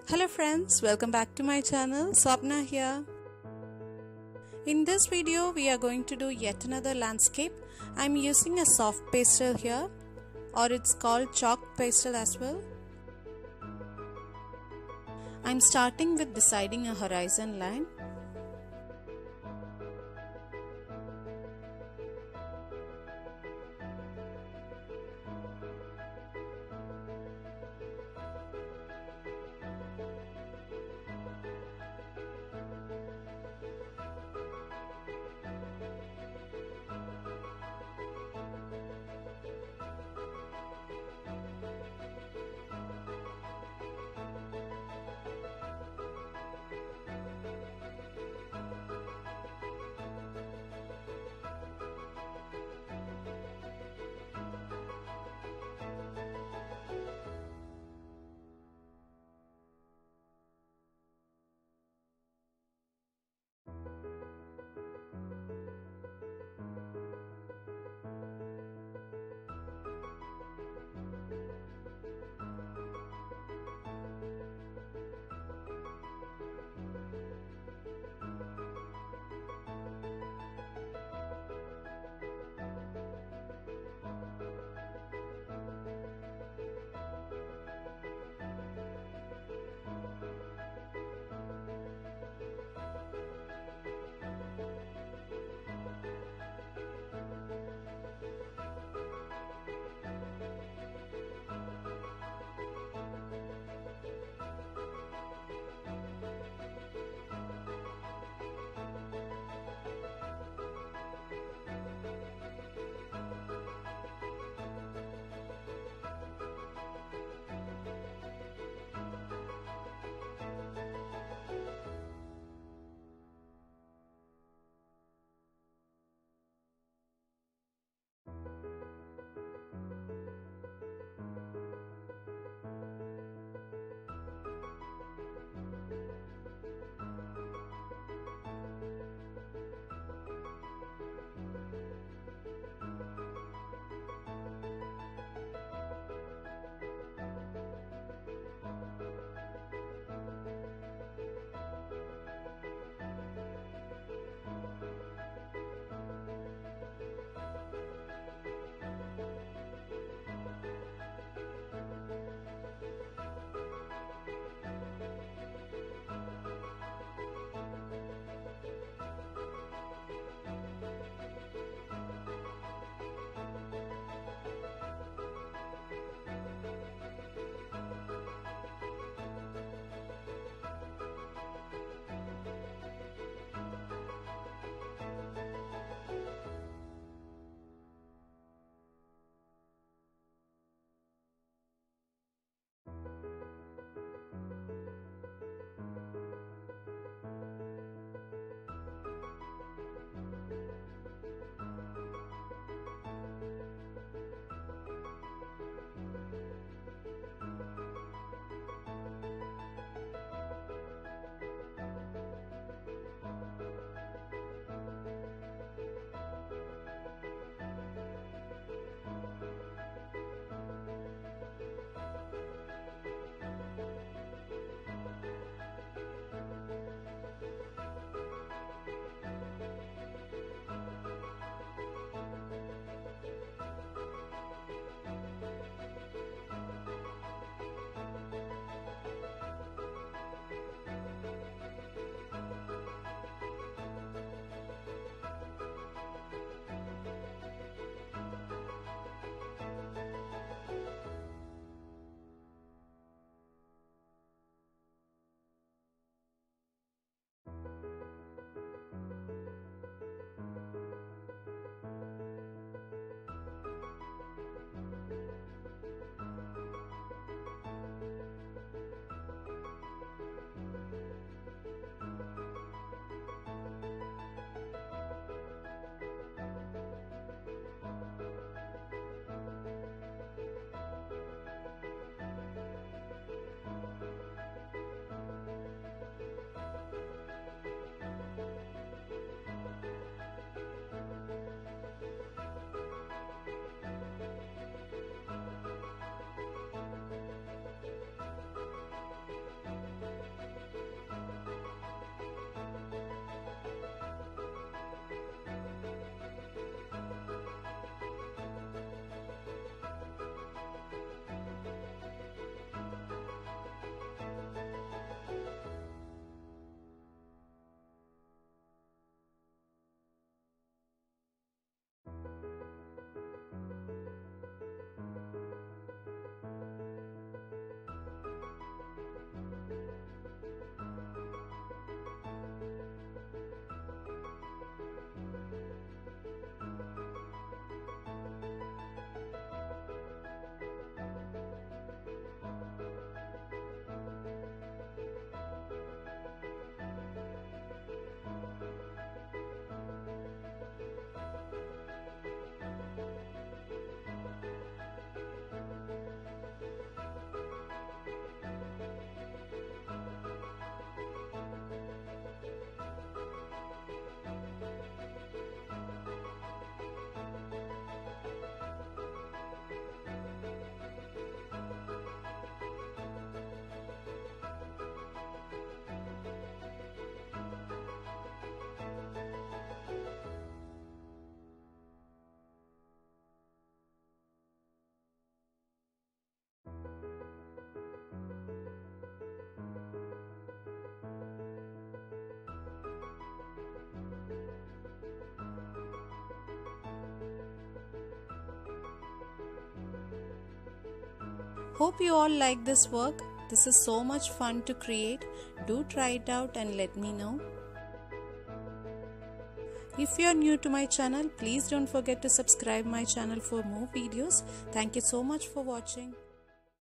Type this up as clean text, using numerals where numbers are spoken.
Hello friends, welcome back to my channel. Swapna here. In this video we are going to do yet another landscape. I'm using a soft pastel here, or it's called chalk pastel as well. I'm starting with deciding a horizon line. Hope you all like this work. This is so much fun to create. Do try it out and let me know. If you are new to my channel, please don't forget to subscribe my channel for more videos. Thank you so much for watching.